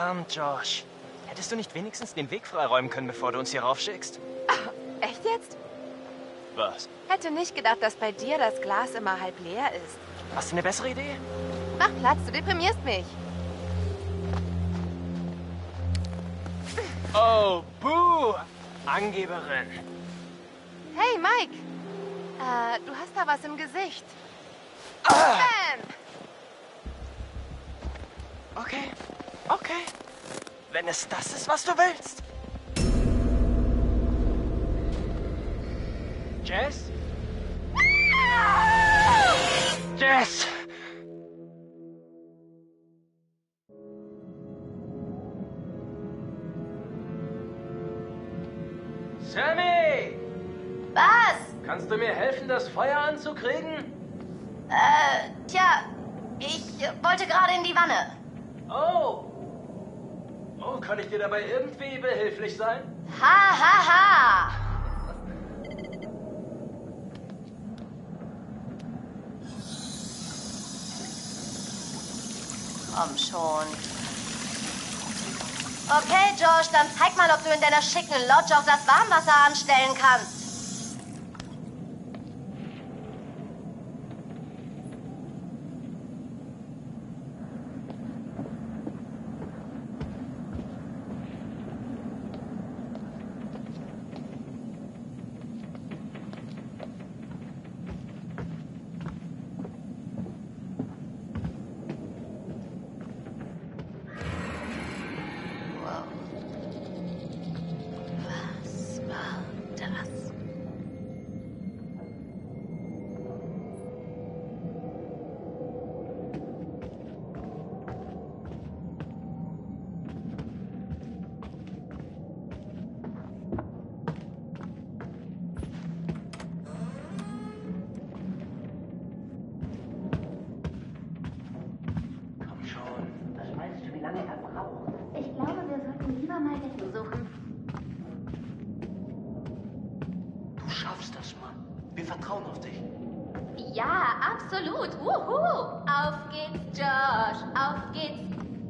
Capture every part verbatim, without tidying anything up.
Verdammt, Josh. Hättest du nicht wenigstens den Weg freiräumen können, bevor du uns hier raufschickst? Ach, echt jetzt? Was? Hätte nicht gedacht, dass bei dir das Glas immer halb leer ist. Hast du eine bessere Idee? Mach Platz, du deprimierst mich. Oh, buh! Angeberin. Hey, Mike. Äh, du hast da was im Gesicht. Ah! Bam! Okay, okay. Wenn es das ist, was du willst. Jess? Jess! Sammy! Was? Kannst du mir helfen, das Feuer anzukriegen? Äh, tja, ich äh, wollte gerade in die Wanne. Oh! Oh, kann ich dir dabei irgendwie behilflich sein? Ha, ha, ha! Komm schon. Okay, Josh, dann zeig mal, ob du in deiner schicken Lodge auch das Warmwasser anstellen kannst. Was war das? Komm schon. Was meinst du, wie lange er braucht? Ich glaube, wir sollten lieber mal Decken suchen. Du schaffst das, Mann. Wir vertrauen auf dich. Ja, absolut. Wuhu! Auf geht's, Josh. Auf geht's.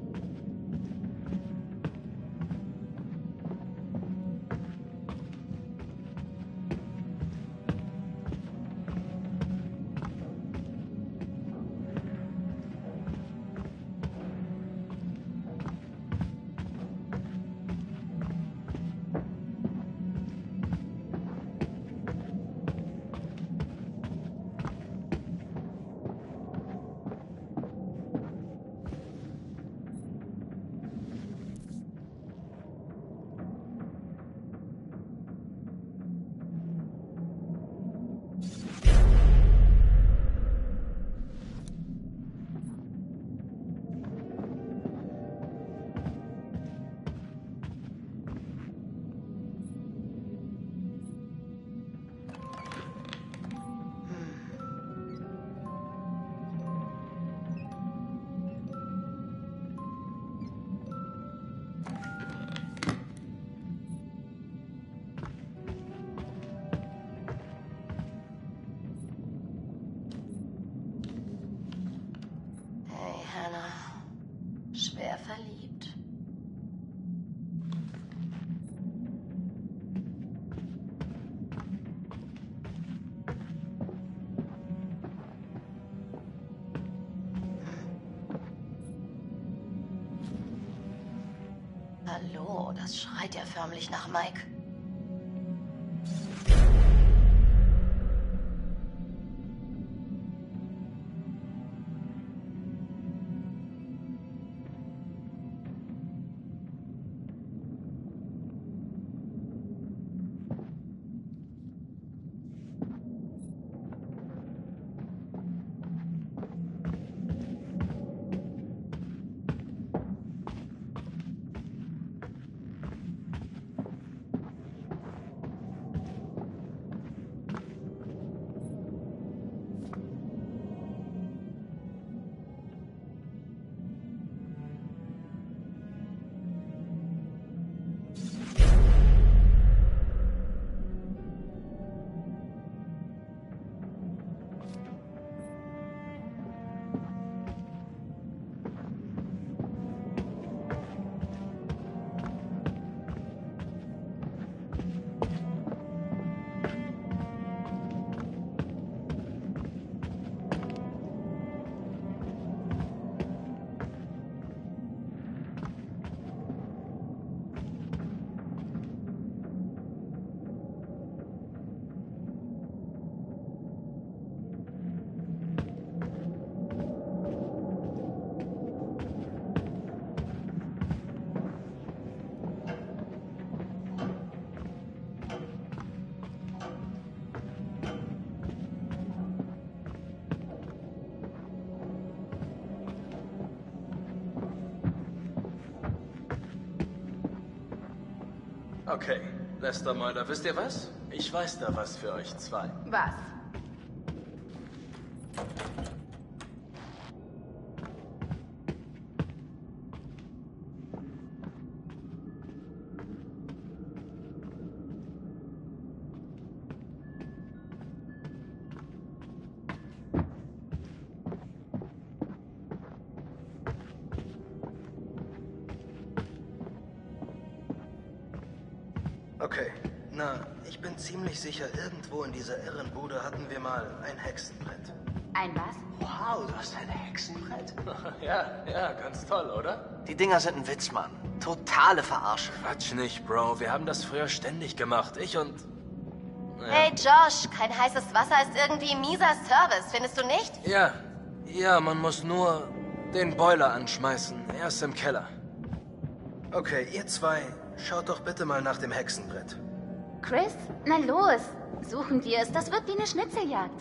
Hey, Hannah. Schwer verliebt. Hallo, das schreit ja förmlich nach Mike. Okay, Lester Moiler, wisst ihr was? Ich weiß da was für euch zwei. Was? Okay, na, ich bin ziemlich sicher, irgendwo in dieser Irrenbude hatten wir mal ein Hexenbrett. Ein was? Wow, du hast ein Hexenbrett? Ja, ja, ganz toll, oder? Die Dinger sind ein Witz, Mann. Totale Verarsche. Quatsch nicht, Bro. Wir haben das früher ständig gemacht. Ich und... Ja. Hey Josh, kein heißes Wasser ist irgendwie ein mieser Service, findest du nicht? Ja, ja, man muss nur den Boiler anschmeißen. Er ist im Keller. Okay, ihr zwei, schaut doch bitte mal nach dem Hexenbrett. Chris? Na los. Suchen wir es. Das wird wie eine Schnitzeljagd.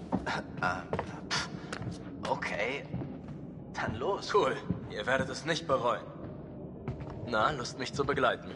Okay, dann los. Cool. Ihr werdet es nicht bereuen. Na, Lust mich zu begleiten?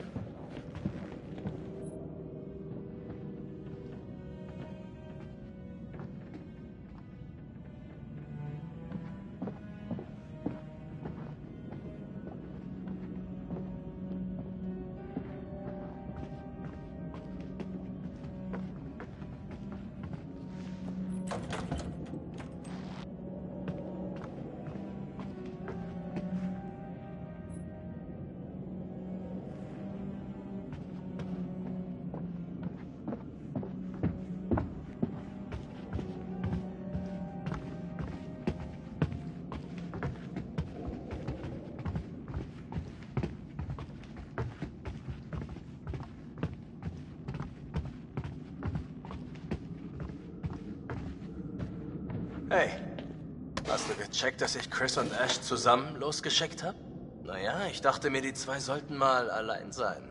Hey, hast du gecheckt, dass ich Chris und Ash zusammen losgeschickt habe? Naja, ich dachte mir, die zwei sollten mal allein sein.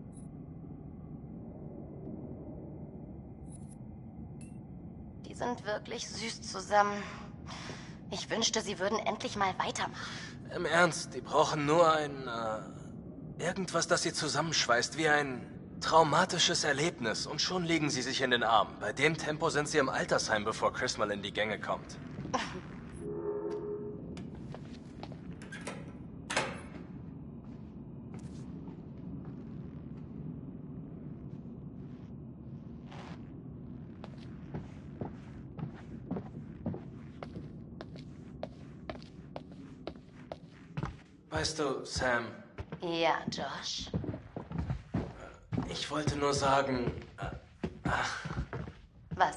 Die sind wirklich süß zusammen. Ich wünschte, sie würden endlich mal weitermachen. Im Ernst, die brauchen nur ein... Äh, irgendwas, das sie zusammenschweißt, wie ein traumatisches Erlebnis. Und schon liegen sie sich in den Armen. Bei dem Tempo sind sie im Altersheim, bevor Chris mal in die Gänge kommt. Weißt du, Sam... Ja, Josh. Ich wollte nur sagen... Äh, ach, Was?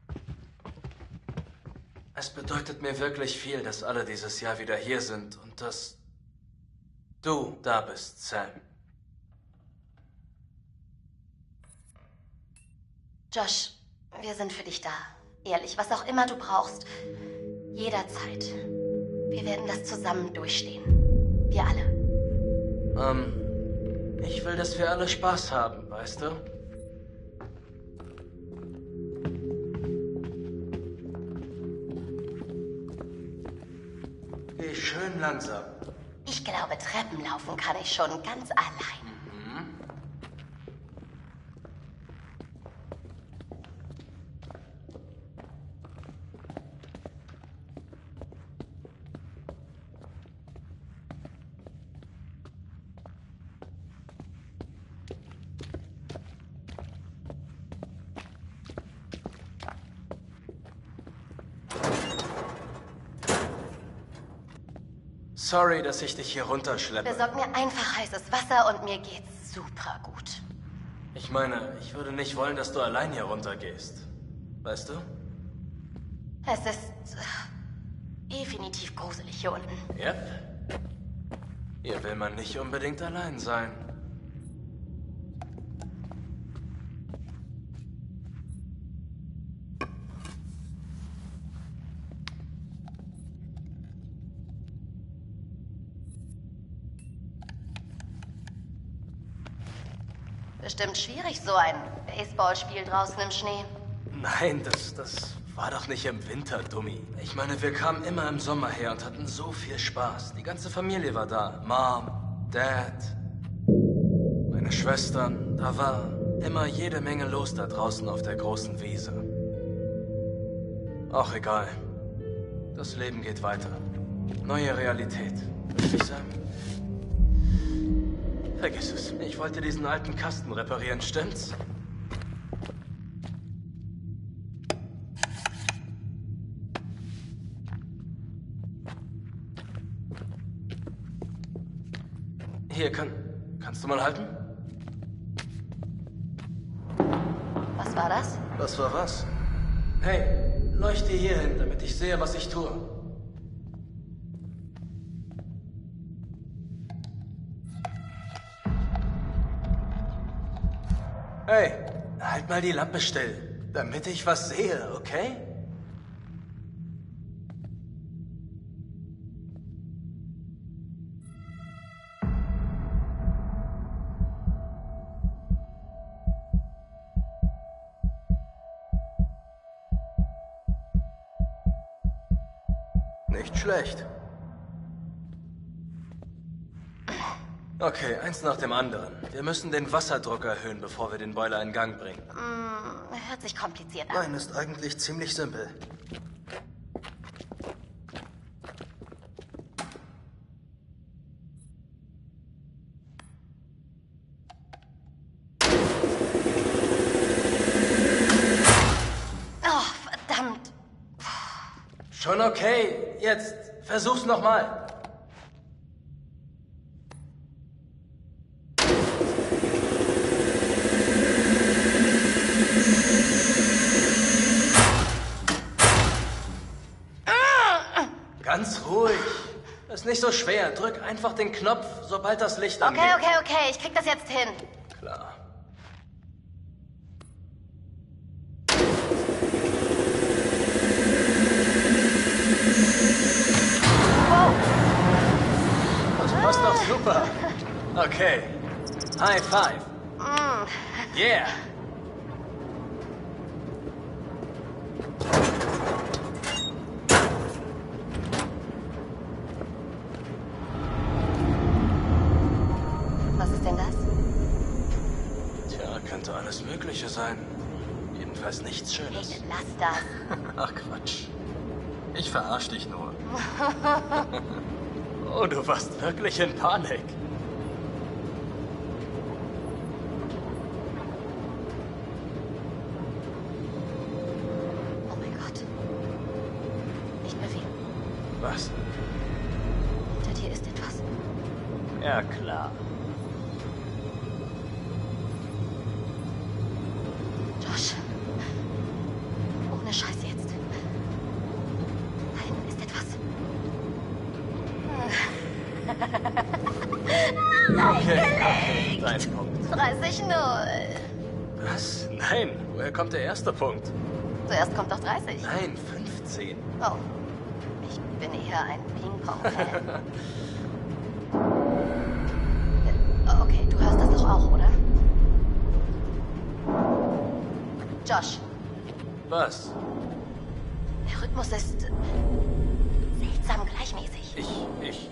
es bedeutet mir wirklich viel, dass alle dieses Jahr wieder hier sind und dass du da bist, Sam. Josh, wir sind für dich da. Ehrlich, was auch immer du brauchst. Jederzeit. Wir werden das zusammen durchstehen. Wir alle. Ähm, ich will, dass wir alle Spaß haben, weißt du? Geh schön langsam. Ich glaube, Treppen laufen kann ich schon ganz allein. Sorry, dass ich dich hier runterschleppe. Besorg mir einfach heißes Wasser und mir geht's super gut. Ich meine, ich würde nicht wollen, dass du allein hier runtergehst. Weißt du? Es ist äh, definitiv gruselig hier unten. Yep. Hier will man nicht unbedingt allein sein. Bestimmt schwierig, so ein Baseballspiel draußen im Schnee. Nein, das, das war doch nicht im Winter, Dummi. Ich meine, wir kamen immer im Sommer her und hatten so viel Spaß. Die ganze Familie war da. Mom, Dad, meine meine Schwestern, da war immer jede Menge los da draußen auf der großen Wiese. Auch egal. Das Leben geht weiter. Neue Realität, würde ich sagen. Vergiss es. Ich wollte diesen alten Kasten reparieren, stimmt's? Hier, kann... Kannst du mal halten? Was war das? Was war was? Hey, leuchte hier hin, damit ich sehe, was ich tue. Hey, halt mal die Lampe still, damit ich was sehe, okay? Nicht schlecht. Okay, eins nach dem anderen. Wir müssen den Wasserdruck erhöhen, bevor wir den Boiler in Gang bringen. Mm, hört sich kompliziert an. Nein, ist eigentlich ziemlich simpel. Oh, verdammt. Schon okay. Jetzt versuch's nochmal. Ganz ruhig. Ist nicht so schwer. Drück einfach den Knopf, sobald das Licht angeht. Okay, okay, okay. Ich krieg das jetzt hin. Klar. Das passt doch super. Okay. High five. Mm. Yeah. Was ist denn das? Tja, könnte alles Mögliche sein. Jedenfalls nichts Schönes. Bitte lass das. Ach Quatsch. Ich verarsch dich nur. Oh, du warst wirklich in Panik. Oh mein Gott. Nicht mehr viel. Was? Hinter dir ist etwas. Ja, klar. Josh. Ohne Scheiß jetzt. Da hinten ist etwas. Okay, okay, dein Punkt. dreißig null. Was? Nein, woher kommt der erste Punkt? Zuerst kommt doch dreißig. Nein, fünfzehn. Oh. Ich bin eher ein Ping-Pong-Fan. Äh, okay, du hörst das doch auch, oder? Josh, Was? der Rhythmus ist seltsam gleichmäßig. Ich, ich